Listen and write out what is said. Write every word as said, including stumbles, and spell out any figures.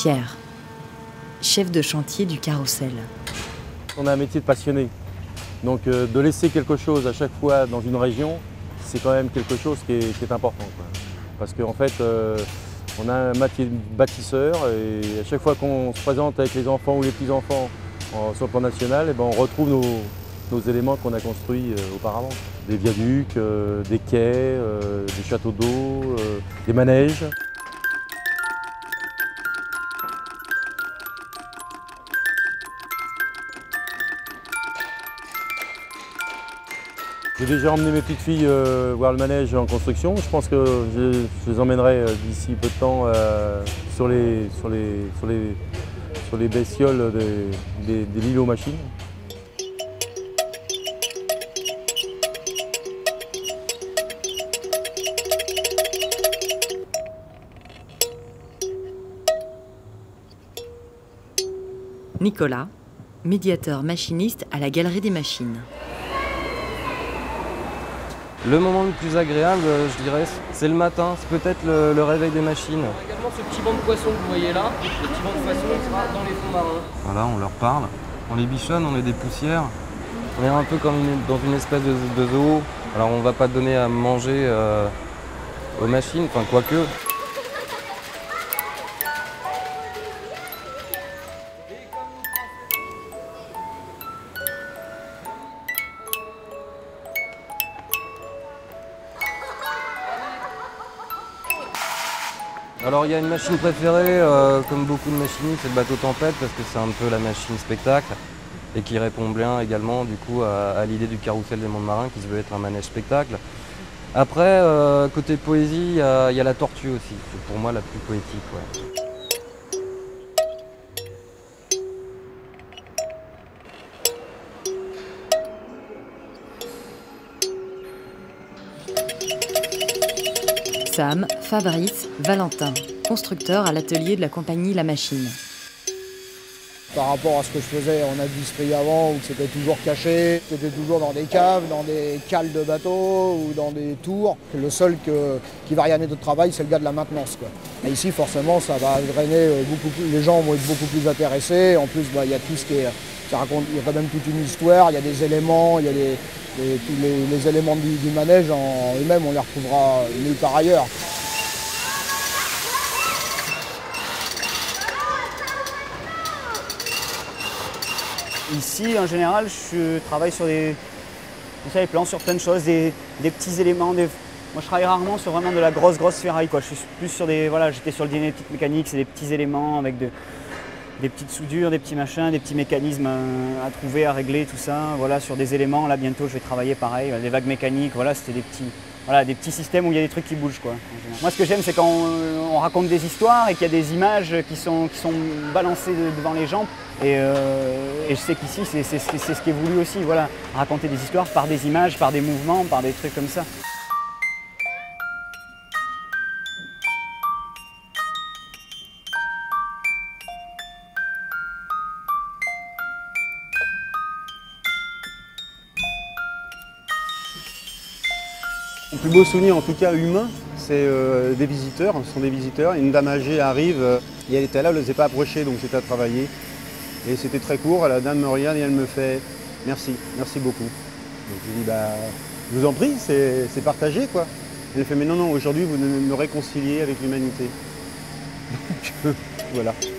Pierre, chef de chantier du carrousel. On a un métier de passionné, donc euh, de laisser quelque chose à chaque fois dans une région, c'est quand même quelque chose qui est, qui est important, quoi. Parce qu'en fait, euh, on a un métier de bâtisseur et à chaque fois qu'on se présente avec les enfants ou les petits-enfants sur le plan national, et ben on retrouve nos, nos éléments qu'on a construits euh, auparavant. Des viaducs, euh, des quais, euh, des châteaux d'eau, euh, des manèges. J'ai déjà emmené mes petites filles euh, voir le manège en construction. Je pense que je, je les emmènerai euh, d'ici peu de temps euh, sur, les, sur, les, sur, les, sur les bestioles des, des, des Lilo machines. Nicolas, médiateur machiniste à la Galerie des Machines. Le moment le plus agréable, je dirais, c'est le matin, c'est peut-être le, le réveil des machines. On a également ce petit banc de poissons que vous voyez là, le petit banc de poissons qui sera dans les fonds marins. Voilà, on leur parle, on les bichonne, on met des poussières. On est un peu comme une, dans une espèce de, de zoo. Alors on ne va pas donner à manger euh, aux machines, enfin quoique. Alors il y a une machine préférée, euh, comme beaucoup de machinistes, c'est le bateau tempête parce que c'est un peu la machine spectacle et qui répond bien également du coup à, à l'idée du carrousel des mondes marins qui se veut être un manège spectacle. Après, euh, côté poésie, il y, y a la tortue aussi, c'est pour moi la plus poétique. Ouais. Sam, Fabrice, Valentin, constructeurs à l'atelier de la compagnie La Machine. Par rapport à ce que je faisais en industrie avant, où c'était toujours caché, c'était toujours dans des caves, dans des cales de bateaux ou dans des tours. Le seul que, qui va rien de travail, c'est le gars de la maintenance, quoi. Et ici, forcément, ça va drainer beaucoup plus, les gens vont être beaucoup plus intéressés. En plus, bah, il y a tout ce qui est, ça raconte, il y a quand même toute une histoire, il y a des éléments, il y a des, des, tous les, les éléments du, du manège en eux-mêmes, on les retrouvera nulle part ailleurs. Ici, en général, je travaille sur des, sur des plans, sur plein de choses, des, des petits éléments. Des... Moi, je travaille rarement sur vraiment de la grosse, grosse ferraille, quoi. Je suis plus sur des, voilà, j'étais sur le dynamique mécanique, c'est des petits éléments avec de, des petites soudures, des petits machins, des petits mécanismes à, à trouver, à régler, tout ça. Voilà, sur des éléments. Là, bientôt, je vais travailler pareil, des vagues mécaniques. Voilà, c'était des petits, voilà, des petits systèmes où il y a des trucs qui bougent, quoi. Moi, ce que j'aime, c'est quand on, on raconte des histoires et qu'il y a des images qui sont, qui sont balancées devant les gens. Et, euh, et je sais qu'ici, c'est ce qui est voulu aussi, voilà, raconter des histoires par des images, par des mouvements, par des trucs comme ça. Mon plus beau souvenir, en tout cas humain, c'est euh, des visiteurs, ce sont des visiteurs. Une dame âgée arrive, euh, et elle était là, elle ne s'est pas approchée, donc j'étais à travailler. Et c'était très court, la dame me regarde et elle me fait « merci, merci beaucoup ». Donc je lui dis bah, « je vous en prie, c'est partagé quoi ». Elle fait « mais non, non, aujourd'hui vous me réconciliez avec l'humanité ». Donc voilà.